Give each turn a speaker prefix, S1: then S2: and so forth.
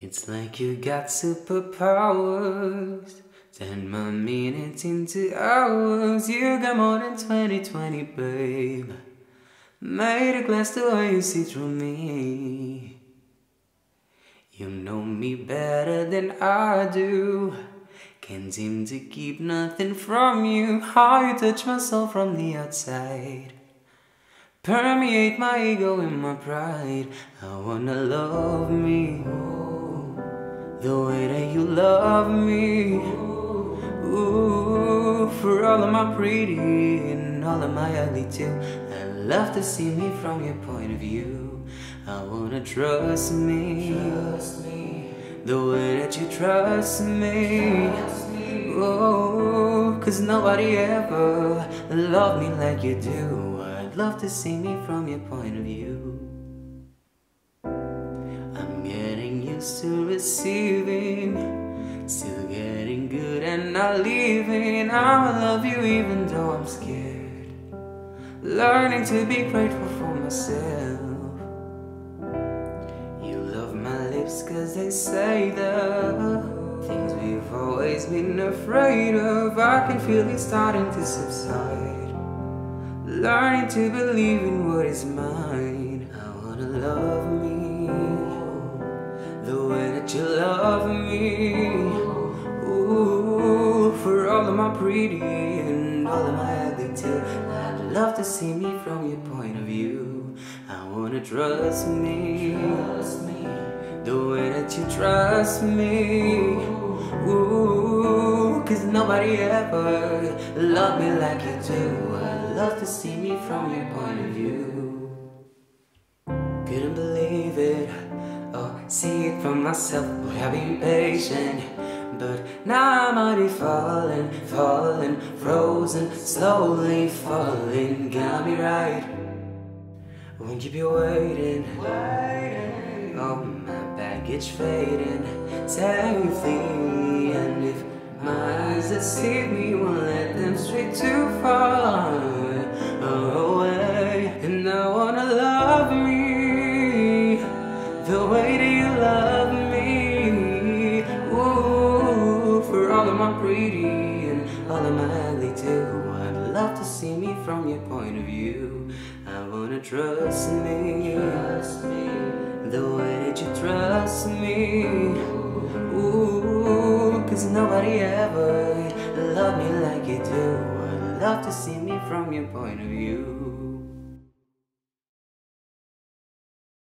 S1: It's like you got superpowers. Turn my minutes into hours. You got more than 20/20, babe. Made a glass the way you see through me. You know me better than I do. Can't seem to keep nothing from you. How you touch my soul from the outside. Permeate my ego and my pride. I wanna love me the way that you love me. Ooh, for all of my pretty and all of my ugly too. I'd love to see me from your point of view. I wanna trust me the way that you trust me. Oh, 'cause nobody ever loved me like you do. I'd love to see me from your point of view. I'm getting used to receiving, still getting good and not leaving. I'ma love you even though I'm scared, learning to be grateful for myself. You love my lips 'cause they say the things we've always been afraid of. I can feel it starting to subside, learning to believe in what is mine. I wanna love me the way that you love me. Ooh, for all of my pretty and all of my ugly too. I'd love to see me from your point of view. I wanna trust me the way that you trust me. Ooh, 'cause nobody ever loved me like you do. I'd love to see me from your point of view. Couldn't believe it, or see it for myself, boy, I've been patient. But now I'm already falling, frozen, slowly falling. Got me right, won't keep you waiting. Oh, my baggage fading safely, and if my eyes deceive me, won't let them stray too far away. And I wanna love me the way that you love me. Ooh, for all of my pretty and all of my ugly too. I'd love to see me from your point of view. I wanna trust me the way that you trust me. Ooh, 'cause nobody ever loved me like you do. I'd love to see me from your point of view.